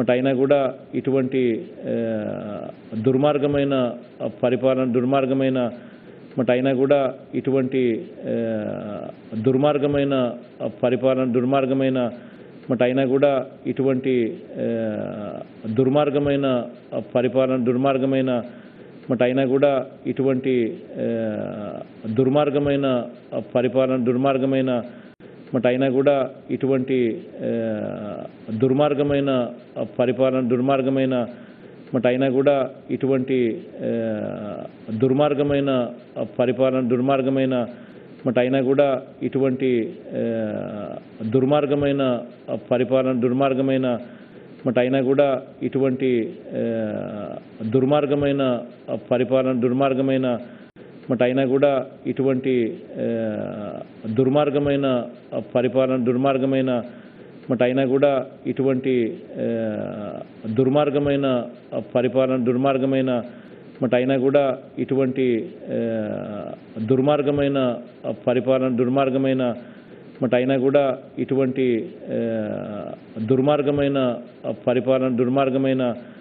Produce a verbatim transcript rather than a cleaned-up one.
but అయినా కూడా ఇటువంటి దుర్మార్గమైన పరిపాలన దుర్మార్గమైన బట్ అయినా కూడా ఇటువంటి దుర్మార్గమైన పరిపాలన దుర్మార్గమైన బట్ అయినా కూడా ఇటువంటి దుర్మార్గమైన పరిపాలన దుర్మార్గమైన బట్ అయినా కూడా ఇటువంటి దుర్మార్గమైన పరిపాలన దుర్మార్గమైన బట్ అయినా కూడా ఇటువంటి దుర్మార్గమైన పరిపాలన దుర్మార్గమైన బట్ అయినా కూడా ఇటువంటి దుర్మార్గమైన పరిపాలన దుర్మార్గమైన బట్ అయినా కూడా ఇటువంటి దుర్మార్గమైన పరిపాలన దుర్మార్గమైన బట్ అయినా కూడా ఇటువంటి దుర్మార్గమైన పరిపాలన దుర్మార్గమైన బట్ అయినా కూడా ఇటువంటి దుర్మార్గమైన పరిపాలన దుర్మార్గమైన బట్ అయినా కూడా ఇటువంటి దుర్మార్గమైన పరిపాలన దుర్మార్గమైన బట్ అయినా కూడా ఇటువంటి దుర్మార్గమైన పరిపాలన దుర్మార్గమైన బట్ అయినా కూడా ఇటువంటి దుర్మార్గమైన పరిపాలన దుర్మార్గమైన